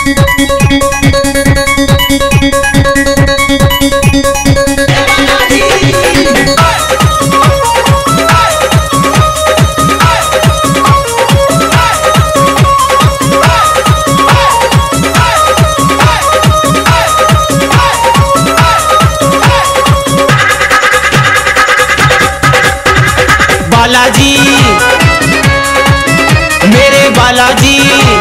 बालाजी मेरे बालाजी,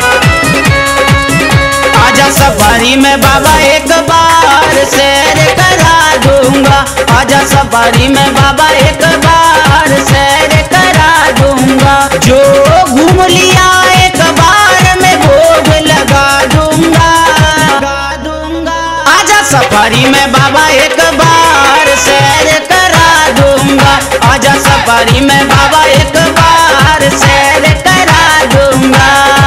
आजा सफारी में बाबा एक बार सैर करा दूंगा। आजा सफारी में बाबा एक बार सैर करा दूंगा। जो घूम लिया एक बार में भोग लगा दूंगा। आजा सफारी में बाबा एक बार सैर करा दूंगा। आजा सफारी में बाबा एक बार सैर करा दूंगा।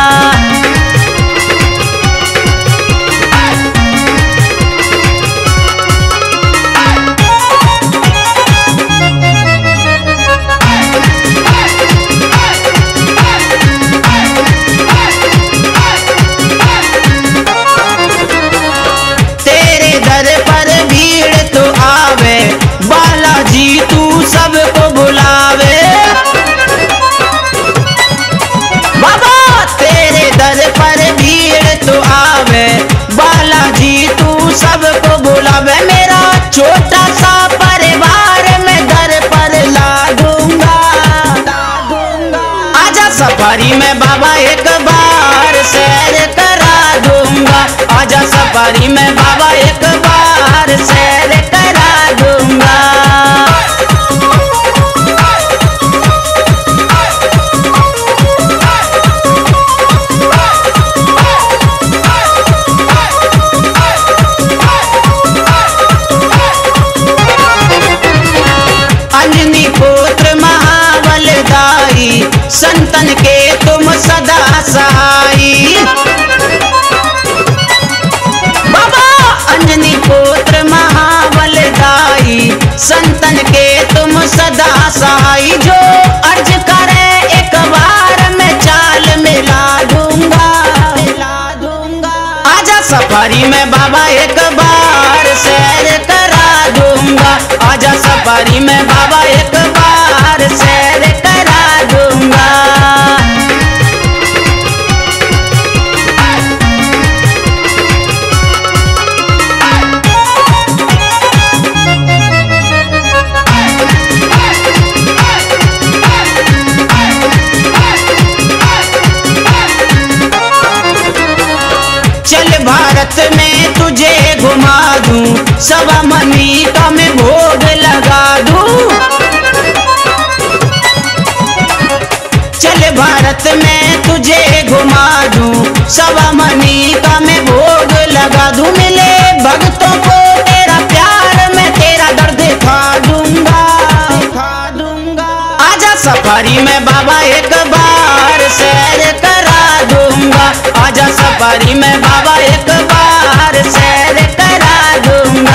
तेरे दर पर भीड़ तो आवे बालाजी, तू सबको बुलावे। बाबा तेरे दर पर भीड़ तो आवे बालाजी, तू सबको बुलावे। मेरा छोटा सा परिवार मैं दर पर ला दूंगा। आजा सफारी में बाबा एक बार सैर करा दूंगा। आजा सफारी में बाबा एक बार सैर करा दूंगा। अंजनी पुत्र महाबलदाई, संतन के तुम सदा सहाई। बाबा अंजनी पुत्र महाबलदाई, संतन के तुम सदा सहाई। जो अर्ज करे एक बार मैं चाल मिला दूंगा। आजा सफारी में बाबा एक बार सैर करा दूंगा। आजा सफारी में बाबा एक बार सैर करा दूंगा। चल भारत में तुझे घुमा दूं, सवा मनी का मैं भोग लगा दूं। चल भारत में तुझे घुमा दूं, सवा मनी का मैं भोग लगा दूं। मिले भक्तों को तेरा प्यार, मैं तेरा दर्द खा दूंगा। आजा सफारी में बाबा एक बार सैर करा दूंगा। आजा सफारी में बाबा एक बार सैर करा दूंगा।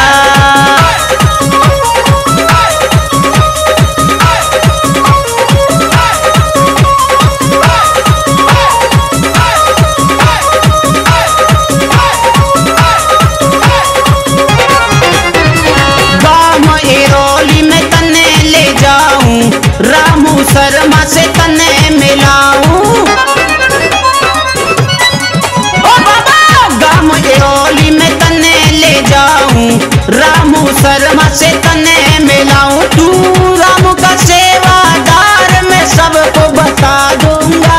गाँव एरोली में तने ले जाऊं, रामू शर्मा से तने मिलाऊं। एरोली में तने ले जाऊं, रामू शर्मा से तने मिलाऊं। तू रामू का सेवादार मैं सबको बता दूंगा।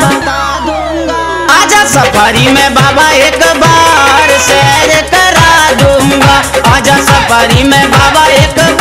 आजा सफारी में बाबा एक बार सैर करा दूंगा। आजा सफारी में बाबा एक